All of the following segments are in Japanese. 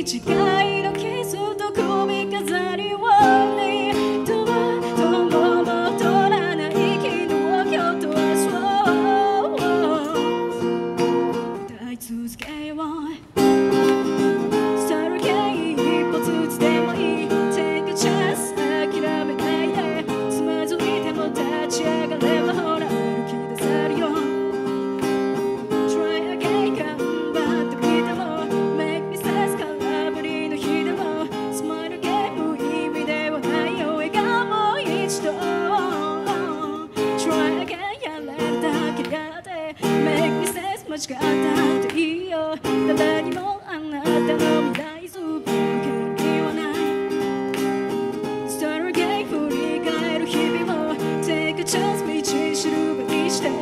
違いのキスと首飾りをどうも戻らない昨日今日と明日を歌い続けよう。スタイル系一歩ずつでもいい Take a chance 諦めないでつまずいても立ち上がればほら歩き出せるよ。 Try again 頑張ってみても Make mistakes 空振りの日でもスマイルゲーム意味ではないよ笑顔もう一度 Try again やれるだけやって Make mistakes 間違ったっていいよ誰にもあなたの未来すべての権利はない Start again 振り返る日々を Take a chance 道しるべにして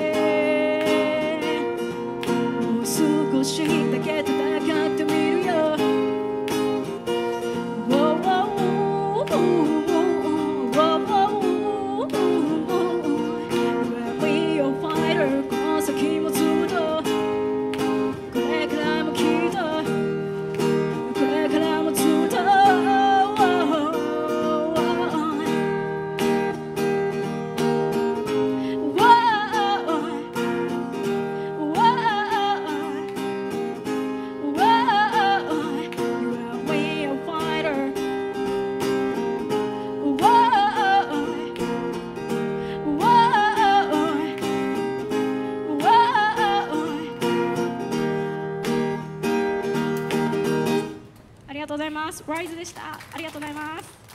もう少しだけ戦ってみるよ We are fighter この先もずっとこれからもきっとこれからもずっとありがとうございます。ライズでした。ありがとうございます。